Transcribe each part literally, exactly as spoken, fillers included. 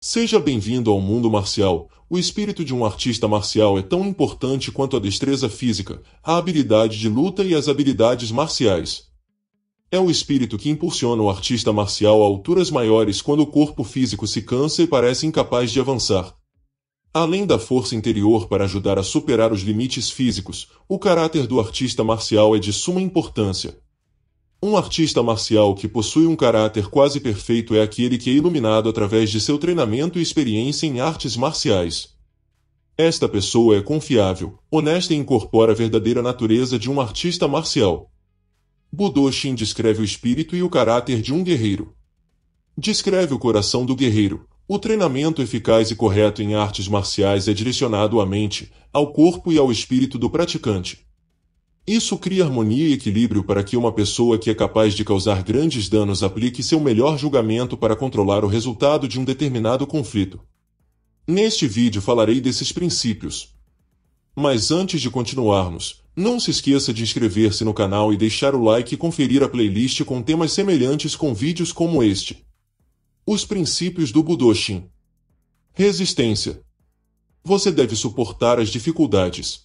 Seja bem-vindo ao mundo marcial. O espírito de um artista marcial é tão importante quanto a destreza física, a habilidade de luta e as habilidades marciais. É o espírito que impulsiona o artista marcial a alturas maiores quando o corpo físico se cansa e parece incapaz de avançar. Além da força interior para ajudar a superar os limites físicos, o caráter do artista marcial é de suma importância. Um artista marcial que possui um caráter quase perfeito é aquele que é iluminado através de seu treinamento e experiência em artes marciais. Esta pessoa é confiável, honesta e incorpora a verdadeira natureza de um artista marcial. Budô Shin descreve o espírito e o caráter de um guerreiro. Descreve o coração do guerreiro. O treinamento eficaz e correto em artes marciais é direcionado à mente, ao corpo e ao espírito do praticante. Isso cria harmonia e equilíbrio para que uma pessoa que é capaz de causar grandes danos aplique seu melhor julgamento para controlar o resultado de um determinado conflito. Neste vídeo falarei desses princípios. Mas antes de continuarmos, não se esqueça de inscrever-se no canal e deixar o like e conferir a playlist com temas semelhantes com vídeos como este. Os princípios do Budô Shin. Resistência. Você deve suportar as dificuldades.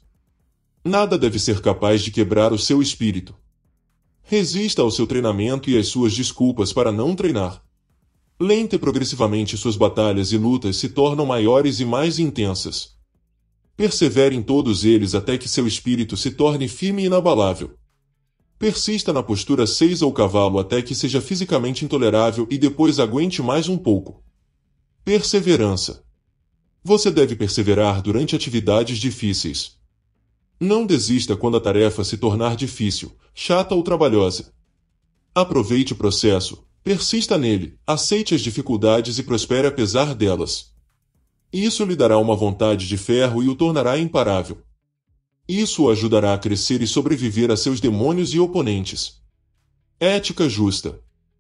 Nada deve ser capaz de quebrar o seu espírito. Resista ao seu treinamento e às suas desculpas para não treinar. Lenta e progressivamente suas batalhas e lutas se tornam maiores e mais intensas. Persevere em todos eles até que seu espírito se torne firme e inabalável. Persista na postura seis ou cavalo até que seja fisicamente intolerável e depois aguente mais um pouco. Perseverança. Você deve perseverar durante atividades difíceis. Não desista quando a tarefa se tornar difícil, chata ou trabalhosa. Aproveite o processo, persista nele, aceite as dificuldades e prospere apesar delas. Isso lhe dará uma vontade de ferro e o tornará imparável. Isso o ajudará a crescer e sobreviver a seus demônios e oponentes. Ética justa.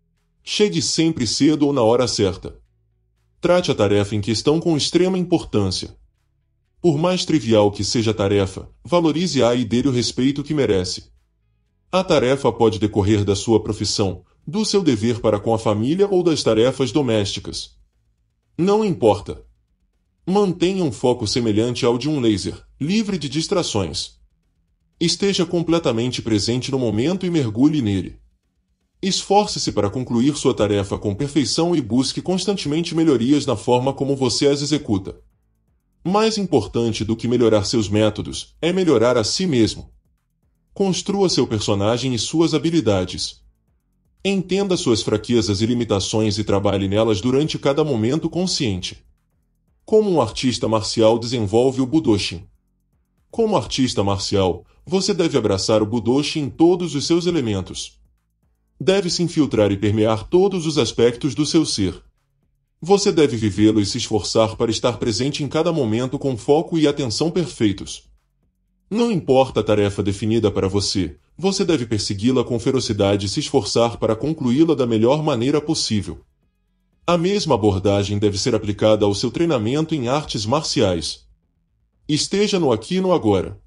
Chegue sempre cedo ou na hora certa. Trate a tarefa em questão com extrema importância. Por mais trivial que seja a tarefa, valorize-a e dê-lhe o respeito que merece. A tarefa pode decorrer da sua profissão, do seu dever para com a família ou das tarefas domésticas. Não importa. Mantenha um foco semelhante ao de um laser, livre de distrações. Esteja completamente presente no momento e mergulhe nele. Esforce-se para concluir sua tarefa com perfeição e busque constantemente melhorias na forma como você as executa. Mais importante do que melhorar seus métodos, é melhorar a si mesmo. Construa seu personagem e suas habilidades. Entenda suas fraquezas e limitações e trabalhe nelas durante cada momento consciente. Como um artista marcial desenvolve o Budô Shin. Como artista marcial, você deve abraçar o Budô Shin em todos os seus elementos. Deve se infiltrar e permear todos os aspectos do seu ser. Você deve vivê-lo e se esforçar para estar presente em cada momento com foco e atenção perfeitos. Não importa a tarefa definida para você, você deve persegui-la com ferocidade e se esforçar para concluí-la da melhor maneira possível. A mesma abordagem deve ser aplicada ao seu treinamento em artes marciais. Esteja no aqui e no agora.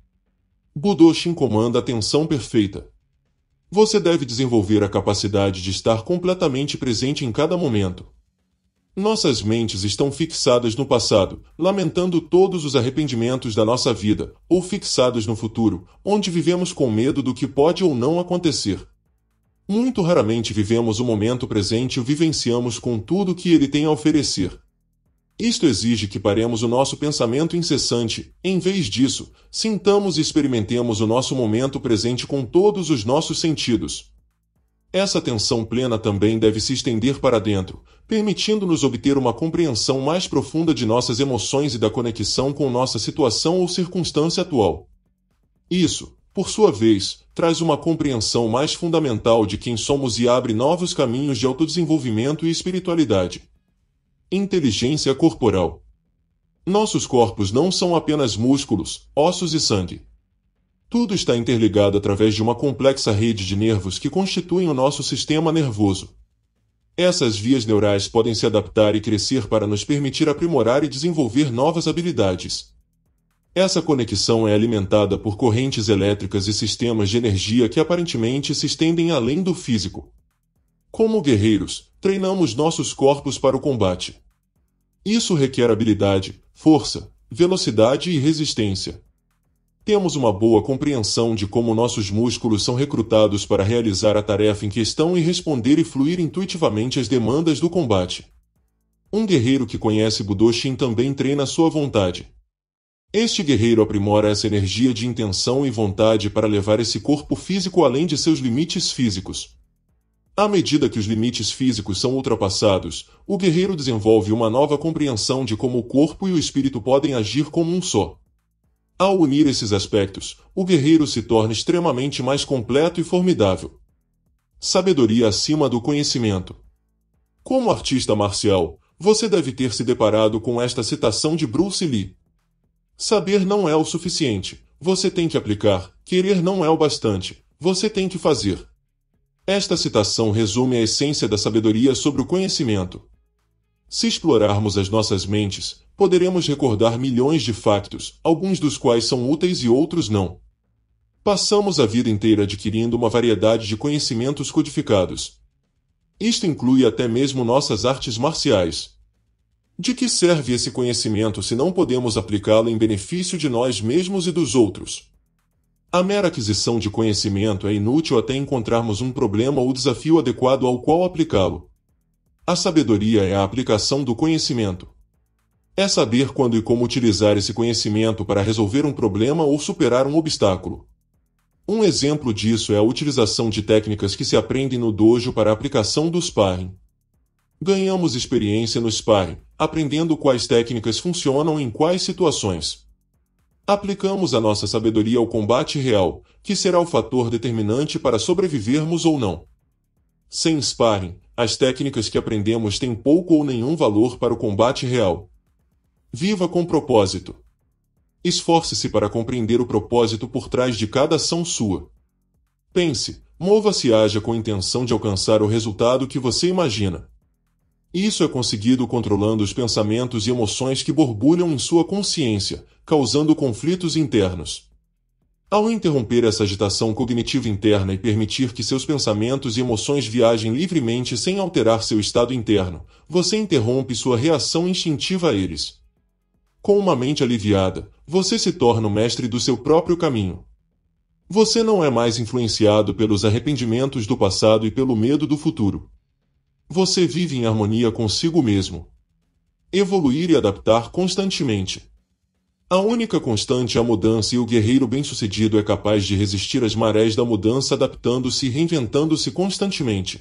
Budô Shin comanda a atenção perfeita. Você deve desenvolver a capacidade de estar completamente presente em cada momento. Nossas mentes estão fixadas no passado, lamentando todos os arrependimentos da nossa vida, ou fixadas no futuro, onde vivemos com medo do que pode ou não acontecer. Muito raramente vivemos o momento presente e o vivenciamos com tudo o que ele tem a oferecer. Isto exige que paremos o nosso pensamento incessante, em vez disso, sintamos e experimentemos o nosso momento presente com todos os nossos sentidos. Essa atenção plena também deve se estender para dentro, permitindo-nos obter uma compreensão mais profunda de nossas emoções e da conexão com nossa situação ou circunstância atual. Isso, por sua vez, traz uma compreensão mais fundamental de quem somos e abre novos caminhos de autodesenvolvimento e espiritualidade. Inteligência corporal. Nossos corpos não são apenas músculos, ossos e sangue. Tudo está interligado através de uma complexa rede de nervos que constituem o nosso sistema nervoso. Essas vias neurais podem se adaptar e crescer para nos permitir aprimorar e desenvolver novas habilidades. Essa conexão é alimentada por correntes elétricas e sistemas de energia que aparentemente se estendem além do físico. Como guerreiros, treinamos nossos corpos para o combate. Isso requer habilidade, força, velocidade e resistência. Temos uma boa compreensão de como nossos músculos são recrutados para realizar a tarefa em questão e responder e fluir intuitivamente às demandas do combate. Um guerreiro que conhece Budoshin também treina sua vontade. Este guerreiro aprimora essa energia de intenção e vontade para levar esse corpo físico além de seus limites físicos. À medida que os limites físicos são ultrapassados, o guerreiro desenvolve uma nova compreensão de como o corpo e o espírito podem agir como um só. Ao unir esses aspectos, o guerreiro se torna extremamente mais completo e formidável. Sabedoria acima do conhecimento. Como artista marcial, você deve ter se deparado com esta citação de Bruce Lee. Saber não é o suficiente, você tem que aplicar, querer não é o bastante, você tem que fazer. Esta citação resume a essência da sabedoria sobre o conhecimento. Se explorarmos as nossas mentes, poderemos recordar milhões de factos, alguns dos quais são úteis e outros não. Passamos a vida inteira adquirindo uma variedade de conhecimentos codificados. Isto inclui até mesmo nossas artes marciais. De que serve esse conhecimento se não podemos aplicá-lo em benefício de nós mesmos e dos outros? A mera aquisição de conhecimento é inútil até encontrarmos um problema ou desafio adequado ao qual aplicá-lo. A sabedoria é a aplicação do conhecimento. É saber quando e como utilizar esse conhecimento para resolver um problema ou superar um obstáculo. Um exemplo disso é a utilização de técnicas que se aprendem no dojo para a aplicação do sparring. Ganhamos experiência no sparring, aprendendo quais técnicas funcionam em quais situações. Aplicamos a nossa sabedoria ao combate real, que será o fator determinante para sobrevivermos ou não. Sem sparring, as técnicas que aprendemos têm pouco ou nenhum valor para o combate real. Viva com propósito. Esforce-se para compreender o propósito por trás de cada ação sua. Pense, mova-se e haja com a intenção de alcançar o resultado que você imagina. Isso é conseguido controlando os pensamentos e emoções que borbulham em sua consciência, causando conflitos internos. Ao interromper essa agitação cognitiva interna e permitir que seus pensamentos e emoções viajem livremente sem alterar seu estado interno, você interrompe sua reação instintiva a eles. Com uma mente aliviada, você se torna o mestre do seu próprio caminho. Você não é mais influenciado pelos arrependimentos do passado e pelo medo do futuro. Você vive em harmonia consigo mesmo. Evoluir e adaptar constantemente. A única constante é a mudança e o guerreiro bem-sucedido é capaz de resistir às marés da mudança adaptando-se e reinventando-se constantemente.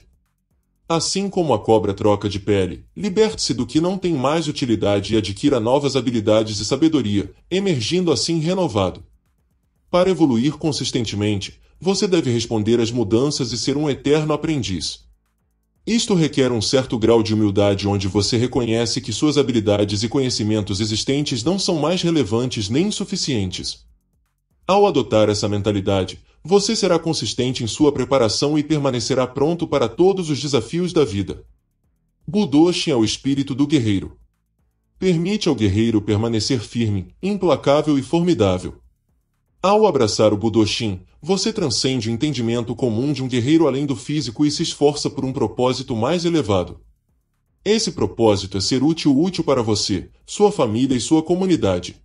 Assim como a cobra troca de pele, liberte-se do que não tem mais utilidade e adquira novas habilidades e sabedoria, emergindo assim renovado. Para evoluir consistentemente, você deve responder às mudanças e ser um eterno aprendiz. Isto requer um certo grau de humildade onde você reconhece que suas habilidades e conhecimentos existentes não são mais relevantes nem suficientes. Ao adotar essa mentalidade, você será consistente em sua preparação e permanecerá pronto para todos os desafios da vida. Budoshin é o espírito do guerreiro. Permite ao guerreiro permanecer firme, implacável e formidável. Ao abraçar o Budoshin, você transcende o entendimento comum de um guerreiro além do físico e se esforça por um propósito mais elevado. Esse propósito é ser útil útil para você, sua família e sua comunidade.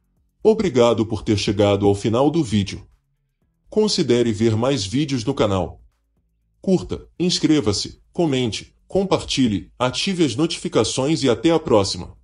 Obrigado por ter chegado ao final do vídeo. Considere ver mais vídeos no canal. Curta, inscreva-se, comente, compartilhe, ative as notificações e até a próxima.